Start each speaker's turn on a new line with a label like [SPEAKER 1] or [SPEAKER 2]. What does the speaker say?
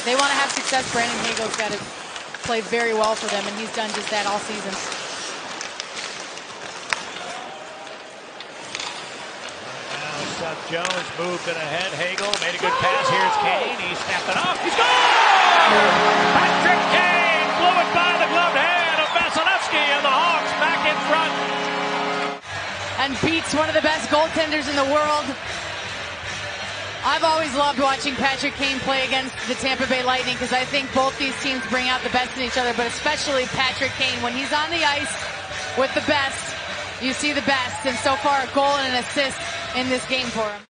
[SPEAKER 1] they want to have success, Brandon Hagel's got to play very well for them, and he's done just that all season.
[SPEAKER 2] Seth Jones moved it ahead. Hagel made a good pass. Here's Kane. He snapped it off. He scored! Patrick Kane blew it by the gloved hand of Vasilevsky, and the Hawks back in front.
[SPEAKER 1] And beats one of the best goaltenders in the world. I've always loved watching Patrick Kane play against the Tampa Bay Lightning because I think both these teams bring out the best in each other, but especially Patrick Kane. When he's on the ice with the best, you see the best. And so far, a goal and an assist in this game for him.